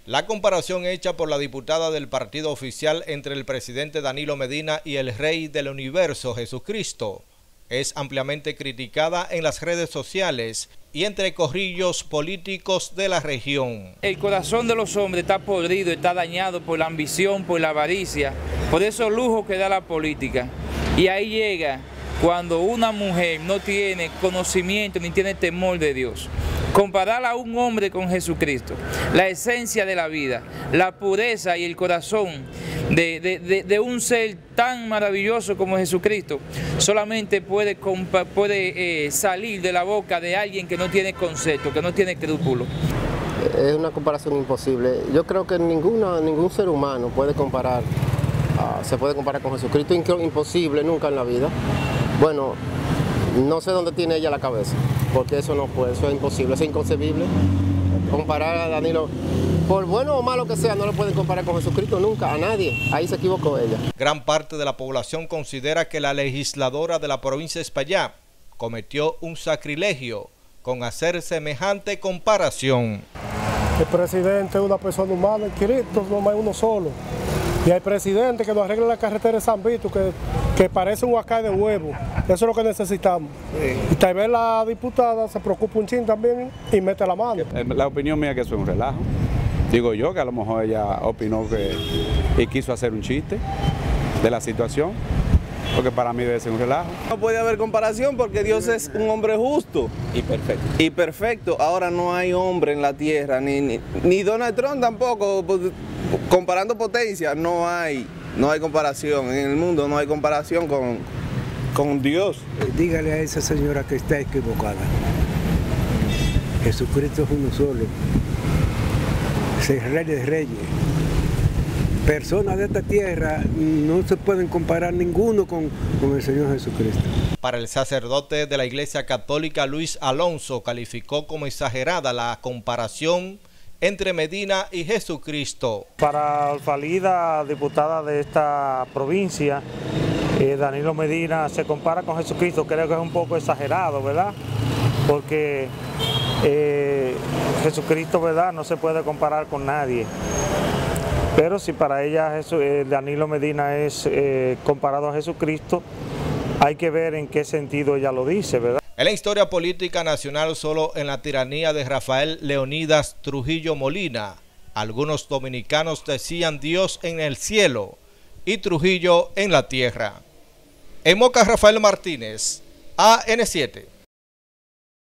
La comparación hecha por la diputada del partido oficial entre el presidente Danilo Medina y el Rey del Universo, Jesucristo, es ampliamente criticada en las redes sociales y entre corrillos políticos de la región. El corazón de los hombres está podrido, está dañado por la ambición, por la avaricia, por esos lujos que da la política. Y ahí llega cuando una mujer no tiene conocimiento ni tiene temor de Dios. Comparar a un hombre con Jesucristo, la esencia de la vida, la pureza y el corazón de un ser tan maravilloso como Jesucristo, solamente puede salir de la boca de alguien que no tiene concepto, que no tiene escrúpulo. Es una comparación imposible. Yo creo que ningún ser humano puede comparar, se puede comparar con Jesucristo, imposible nunca en la vida. Bueno, no sé dónde tiene ella la cabeza, porque eso no puede, eso es imposible, es inconcebible. Comparar a Danilo, por bueno o malo que sea, no lo pueden comparar con Jesucristo nunca, a nadie. Ahí se equivocó ella. Gran parte de la población considera que la legisladora de la provincia de Espaillat cometió un sacrilegio con hacer semejante comparación. El presidente es una persona humana, en Cristo no hay uno solo. Y hay presidente que nos arregle la carretera de San Vito, que parece un huacán de huevo. Eso es lo que necesitamos. Sí. Y tal vez la diputada se preocupa un chin también y mete la mano. La opinión mía es que eso es un relajo. Digo yo que a lo mejor ella opinó y quiso hacer un chiste de la situación, porque para mí debe ser un relajo. No puede haber comparación porque Dios es un hombre justo. Y perfecto. Y perfecto. Ahora no hay hombre en la tierra, ni Donald Trump tampoco. Comparando potencia, no hay comparación. En el mundo no hay comparación con Dios. Dígale a esa señora que está equivocada. Jesucristo es uno solo. Es el Rey de Reyes. Personas de esta tierra no se pueden comparar ninguno con el Señor Jesucristo. Para el sacerdote de la Iglesia Católica, Luis Alonso, calificó como exagerada la comparación entre Medina y Jesucristo. Para Alfalida, diputada de esta provincia, Danilo Medina se compara con Jesucristo, creo que es un poco exagerado, ¿verdad? Porque Jesucristo, ¿verdad?, no se puede comparar con nadie. Pero si para ella Danilo Medina es comparado a Jesucristo, hay que ver en qué sentido ella lo dice, ¿verdad? En la historia política nacional, solo en la tiranía de Rafael Leonidas Trujillo Molina, algunos dominicanos decían Dios en el cielo y Trujillo en la tierra. En Moca, Rafael Martínez, AN7.